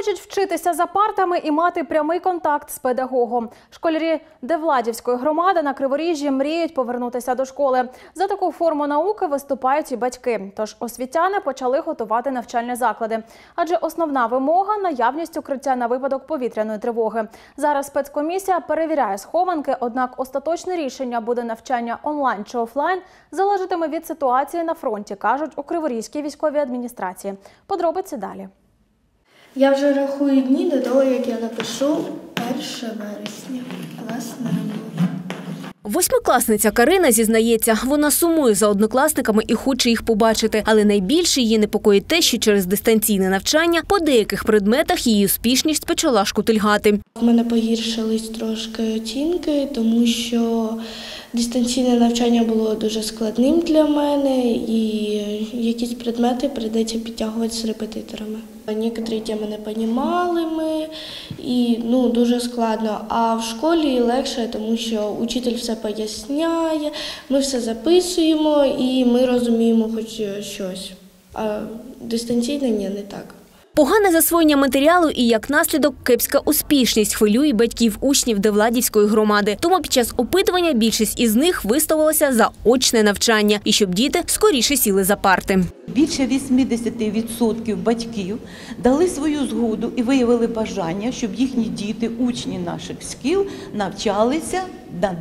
Хочуть вчитися за партами і мати прямий контакт з педагогом. Школярі Девладівської громади на Криворіжжі мріють повернутися до школи. За таку форму науки виступають і батьки. Тож освітяни почали готувати навчальні заклади. Адже основна вимога – наявність укриття на випадок повітряної тривоги. Зараз спецкомісія перевіряє схованки, однак остаточне рішення, буде навчання онлайн чи офлайн, залежатиме від ситуації на фронті, кажуть у Криворізькій військовій адміністрації. Подробиці далі. Я вже рахую дні до того, як я напишу 1 вересня. Класна робота. Восьмикласниця Карина зізнається, вона сумує за однокласниками і хоче їх побачити. Але найбільше її непокоїть те, що через дистанційне навчання по деяких предметах її успішність почала шкутильгати. В мене погіршились трошки оцінки, тому що дистанційне навчання було дуже складним для мене і якісь предмети прийдеться підтягувати з репетиторами. Некоторі теми не розуміли і дуже складно, а в школі легше, тому що учитель все поясняє, ми все записуємо і ми розуміємо хоч щось, а дистанційне ні, не так. Погане засвоєння матеріалу і, як наслідок, кепська успішність хвилює батьків учнів Девладівської громади. Тому під час опитування більшість із них виставилася за очне навчання і щоб діти скоріше сіли за парти. Більше 80% батьків дали свою згоду і виявили бажання, щоб їхні діти, учні наших шкіл, навчалися на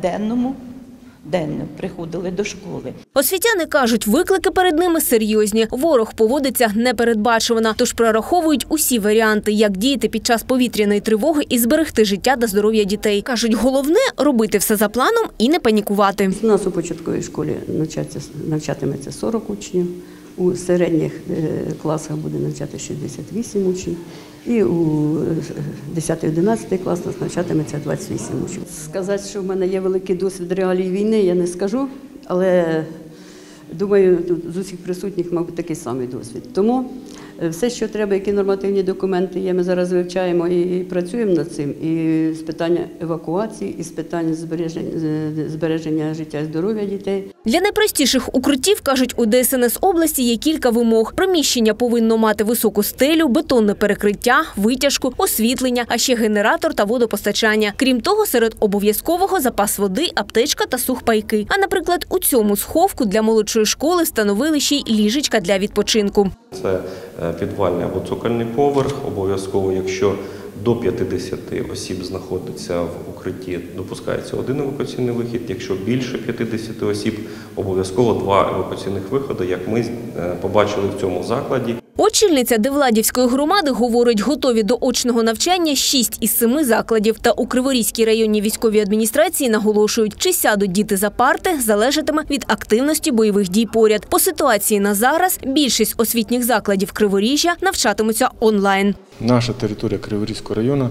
денно приходили до школи. Освітяни кажуть, виклики перед ними серйозні. Ворог поводиться непередбачувано, тож прораховують усі варіанти, як діяти під час повітряної тривоги і зберегти життя та здоров'я дітей. Кажуть, головне – робити все за планом і не панікувати. У нас у початковій школі навчатиметься 40 учнів, у середніх класах буде навчати 68 учнів. І у 10-11 клас нас навчатиметься 28 учнів. Сказати, що в мене є великий досвід реалій війни, я не скажу, але думаю, з усіх присутніх, мабуть, такий самий досвід. Тому все, що треба, які нормативні документи є, ми зараз вивчаємо і працюємо над цим. І з питання евакуації, і з питання збереження життя і здоров'я дітей. Для найпростіших укриттів, кажуть, у ДСНС області є кілька вимог. Приміщення повинно мати високу стелю, бетонне перекриття, витяжку, освітлення, а ще генератор та водопостачання. Крім того, серед обов'язкового запас води, аптечка та сухпайки. А, наприклад, у цьому сховку для молодшої школи встановили ще й ліжечка для відпочинку. Це підвальний або цокольний поверх. Обов'язково, якщо до 50 осіб знаходиться в укритті, допускається 1 евакуаційний вихід. Якщо більше 50 осіб, обов'язково 2 евакуаційних виходи, як ми побачили в цьому закладі. Очільниця Девладівської громади говорить, готові до очного навчання 6 із 7 закладів. Та у Криворізькій районній військовій адміністрації наголошують, чи сядуть діти за парти, залежатиме від активності бойових дій поряд. По ситуації на зараз більшість освітніх закладів Криворіжжя навчатимуться онлайн. Наша територія Криворізького району,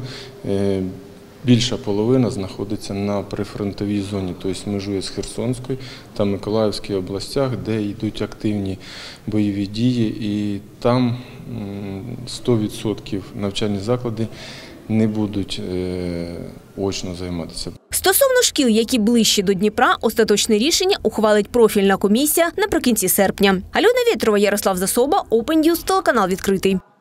більша половина знаходиться на прифронтовій зоні, тобто межує з Херсонською та Миколаївською областях, де йдуть активні бойові дії, і там 100% навчальні заклади не будуть очно займатися. Стосовно шкіл, які ближче до Дніпра, остаточне рішення ухвалить профільна комісія наприкінці серпня. Альона Вєтрова, Ярослав Засоба, Open News, телеканал «Відкритий».